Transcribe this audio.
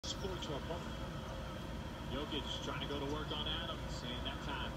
Sports to our opponent. Jokic trying to go to work on Adams, and that time